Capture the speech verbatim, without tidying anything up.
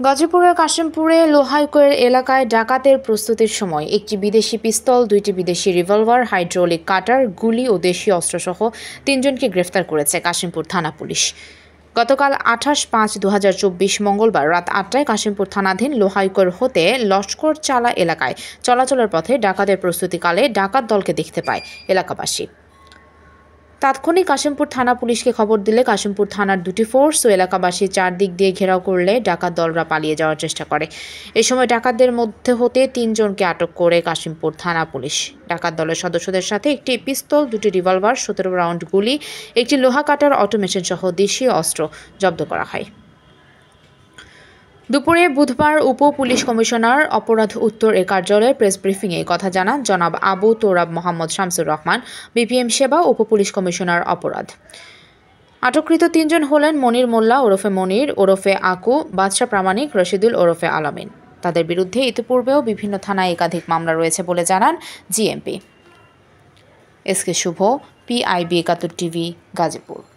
গাজীপুরের কাশিমপুরে লোহাইকৈর এলাকায় ডাকাতের প্রস্তুতির সময় একটি বিদেশি পিস্তল, দুইটি বিদেশি রিভলভার, হাইড্রোলিক কাটার, গুলি ও দেশীয় অস্ত্রসহ তিনজনকে গ্রেফতার করেছে কাশিমপুর থানা পুলিশ। গতকাল আঠাশ পাঁচ দু হাজার চব্বিশ মঙ্গলবার রাত আটটায় কাশিমপুর থানাধীন লোহাইকৈর হতে লস্কর চালা এলাকায় চলাচলের পথে ডাকাতের প্রস্তুতিকালে ডাকাত দলকে দেখতে পায় এলাকাবাসী। তাৎক্ষণিক কাশিমপুর থানা পুলিশকে খবর দিলে কাশিমপুর থানার দুটি ফোর্স ও এলাকাবাসী চারদিক দিয়ে ঘেরাও করলে ডাকাত দলরা পালিয়ে যাওয়ার চেষ্টা করে। এ সময় ডাকাতদের মধ্যে হতে তিনজনকে আটক করে কাশিমপুর থানা পুলিশ। ডাকাত দলের সদস্যদের সাথে একটি পিস্তল, দুটি রিভলভার, সতেরো রাউন্ড গুলি, একটি লোহা কাটার, অটোমেশন সহ দেশীয় অস্ত্র জব্দ করা হয়। দুপুরে বুধবার উপ পুলিশ কমিশনার অপরাধ উত্তর এ কার্যালয়ে প্রেস ব্রিফিংয়ে কথা জানান জনাব আবু তোরাব মোহাম্মদ শামসুর রহমান, বিপিএম সেবা, উপ পুলিশ কমিশনার অপরাধ। আটককৃত তিনজন হলেন মনির মোল্লা ওরফে মনির ওরফে আকু, বাদশা প্রামাণিক, রশিদুল ওরফে আলামিন। তাদের বিরুদ্ধে ইতিপূর্বেও বিভিন্ন থানায় একাধিক মামলা রয়েছে বলে জানান GMP. S K Shuvo, PIB Ekattor TV, Gazipur.